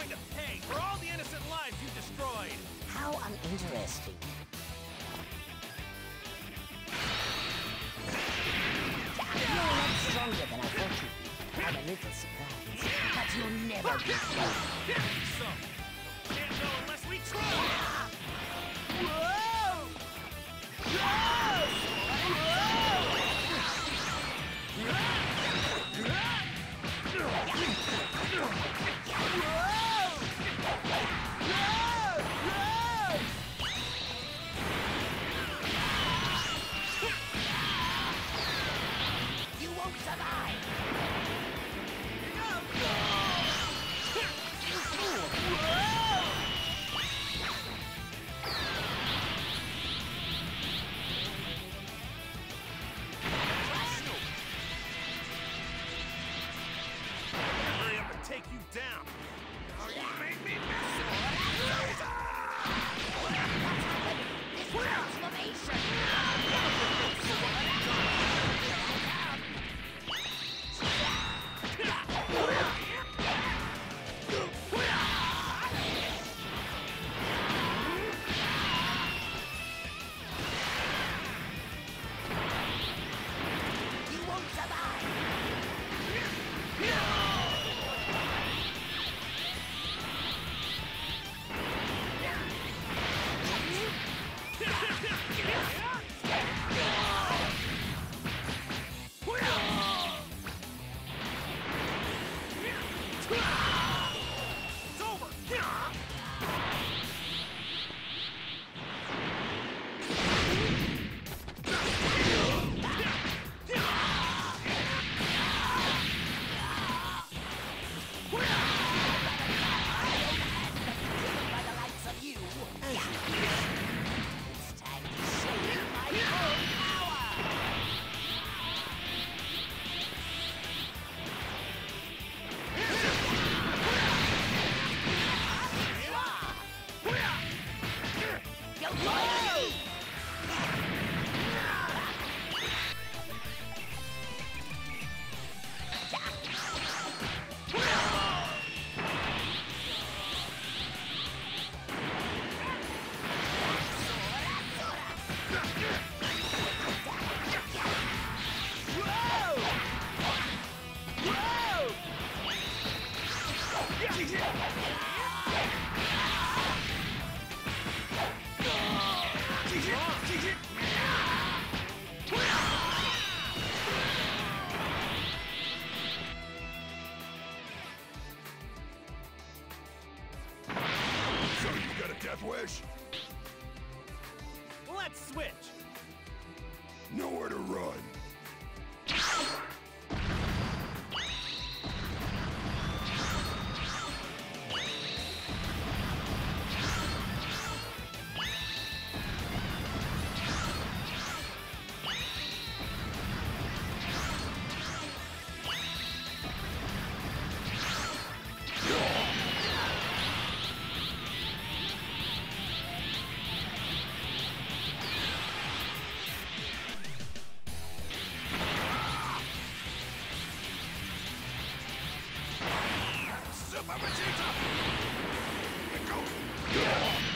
going to pay for all the innocent lives you destroyed! How uninteresting. You're a lot stronger than I thought you'd be. I'm a little surprised. But you'll never be So, can't know unless we try! You won't survive! You fool! Hurry up and take you down! Now you made me miss it! This transformation! You won't survive! It's over! By the likes of you! It's time to show you my full power! You'll So you got a death wish? Let's switch! Nowhere to run. Super Vegeta! Go!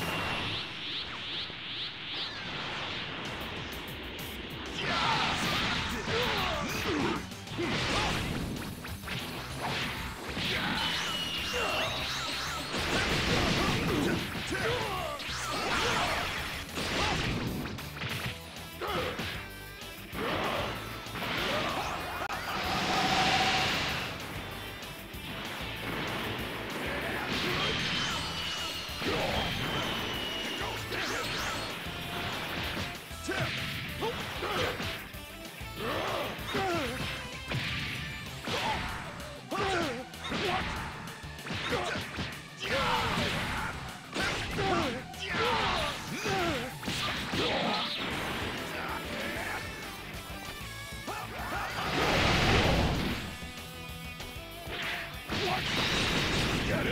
Get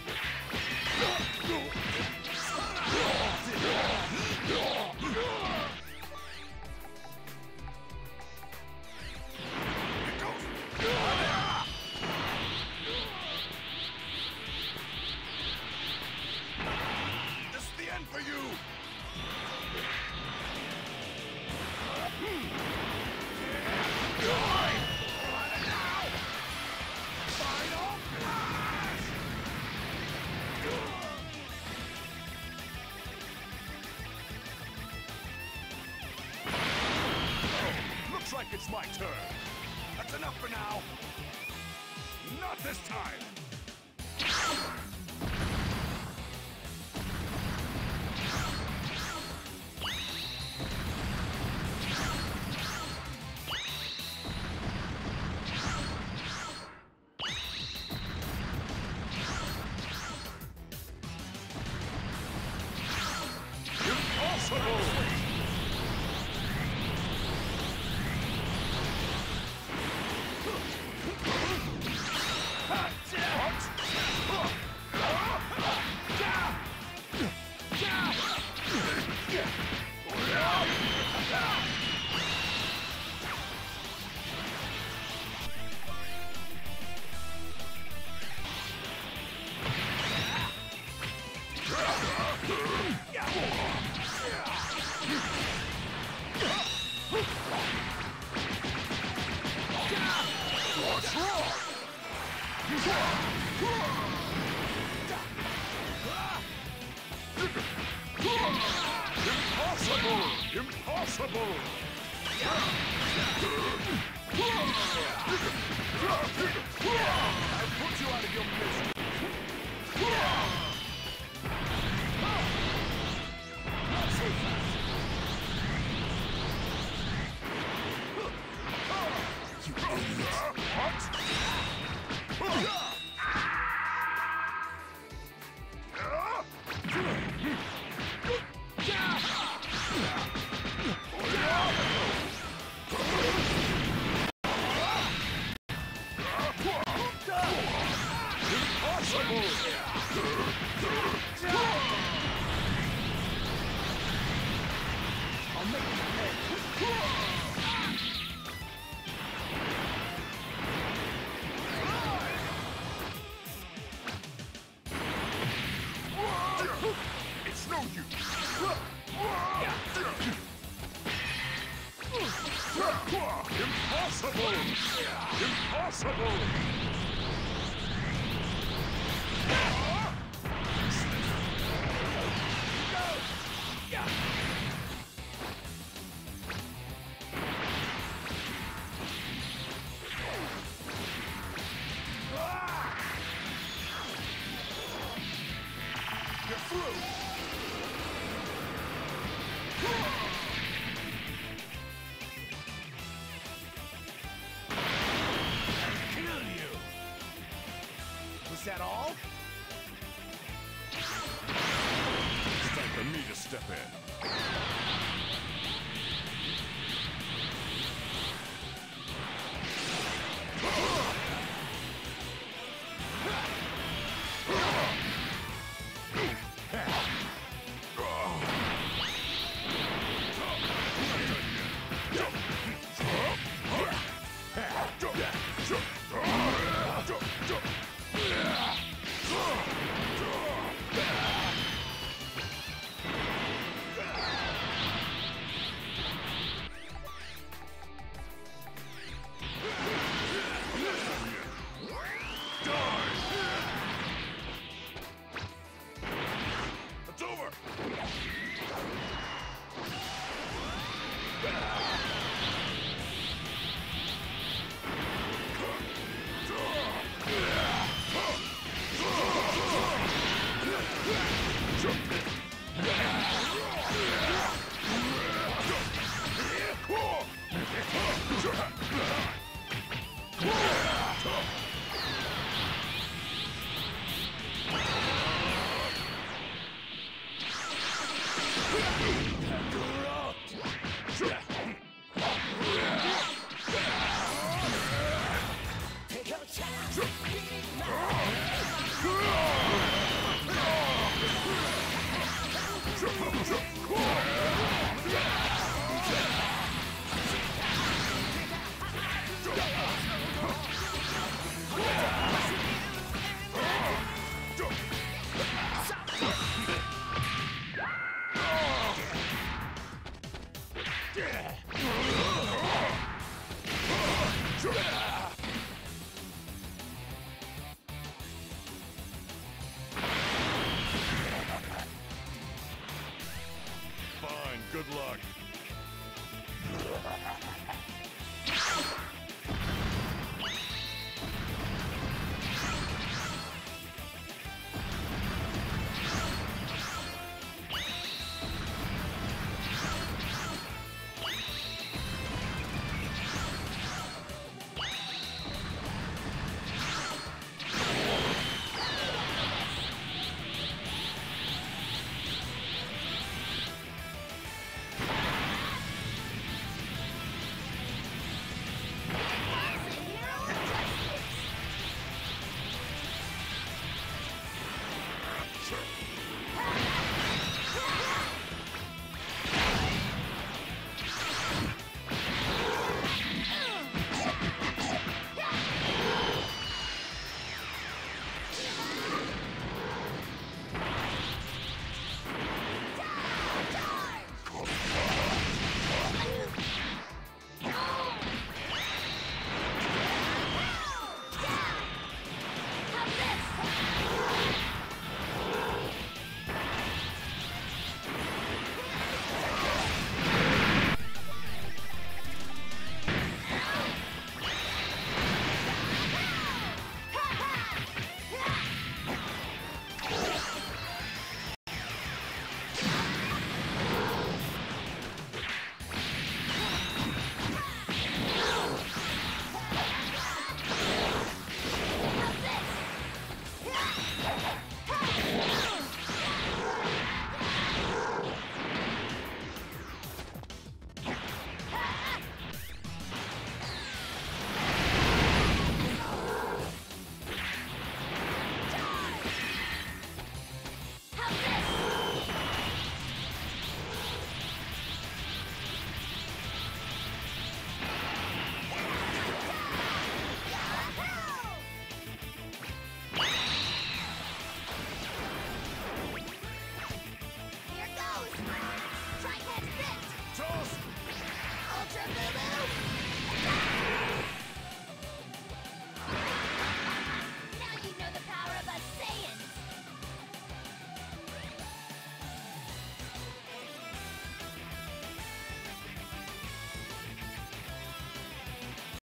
it! like it's my turn. That's enough for now. Not this time. Impossible! I put you out of your misery. Not so fast. You idiot! I'll make you pay. It's no use. Impossible! Impossible! You're through! Kill you! Was that all? It's time for me to step in.